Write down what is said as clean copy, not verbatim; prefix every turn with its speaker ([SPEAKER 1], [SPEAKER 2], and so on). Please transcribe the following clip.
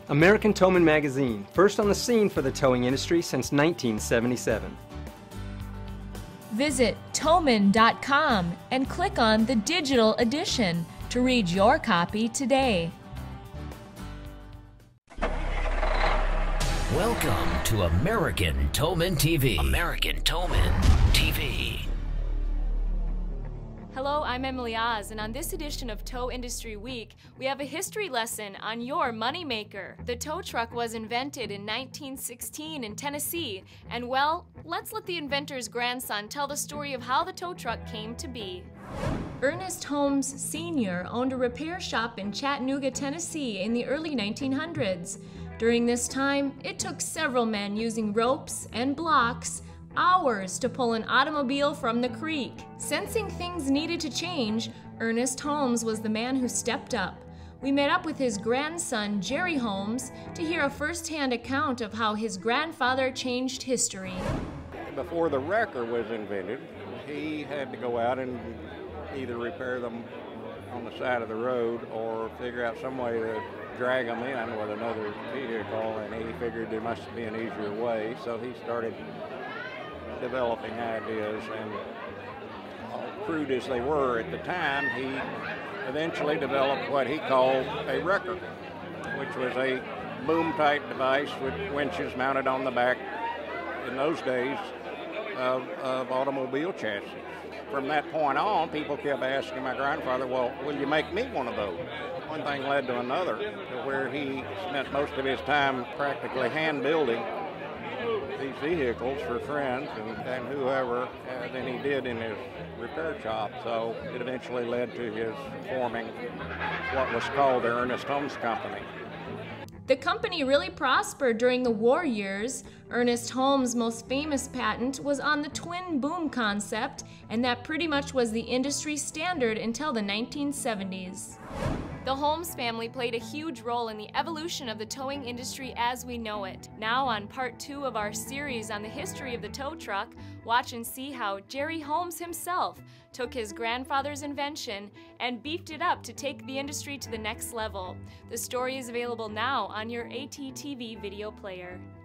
[SPEAKER 1] American Towman Magazine, first on the scene for the towing industry since 1977.
[SPEAKER 2] Visit Towman.com and click on the digital edition to read your copy today.
[SPEAKER 3] Welcome to American Towman TV. American Towman TV.
[SPEAKER 2] Hello, I'm Emily Oz, and on this edition of Tow Industry Week, we have a history lesson on your moneymaker. The tow truck was invented in 1916 in Tennessee, and well, let's let the inventor's grandson tell the story of how the tow truck came to be. Ernest Holmes Sr. owned a repair shop in Chattanooga, Tennessee in the early 1900s. During this time, it took several men using ropes and blocks hours to pull an automobile from the creek. Sensing things needed to change, Ernest Holmes was the man who stepped up. We met up with his grandson, Gerry Holmes, to hear a first-hand account of how his grandfather changed history.
[SPEAKER 4] Before the wrecker was invented, he had to go out and either repair them on the side of the road or figure out some way to drag them in with another vehicle, and he figured there must be an easier way, so he started developing ideas, and crude as they were at the time, he eventually developed what he called a wrecker, which was a boom-type device with winches mounted on the back in those days of automobile chassis. From that point on, people kept asking my grandfather, well, will you make me one of those? One thing led to another, to where he spent most of his time practically hand building these vehicles for friends and whoever than he did in his repair shop. So it eventually led to his forming what was called the Ernest Holmes Company.
[SPEAKER 2] The company really prospered during the war years. Ernest Holmes' most famous patent was on the twin boom concept, and that pretty much was the industry standard until the 1970s. The Holmes family played a huge role in the evolution of the towing industry as we know it. Now on part 2 of our series on the history of the tow truck, watch and see how Gerry Holmes himself took his grandfather's invention and beefed it up to take the industry to the next level. The story is available now on your ATTV video player.